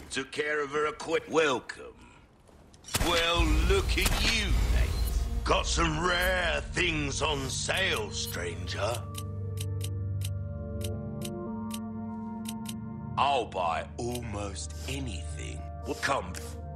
Took care of her quick. Welcome. Well, look at you, mate. Got some rare things on sale, stranger. I'll buy almost anything. Well, come.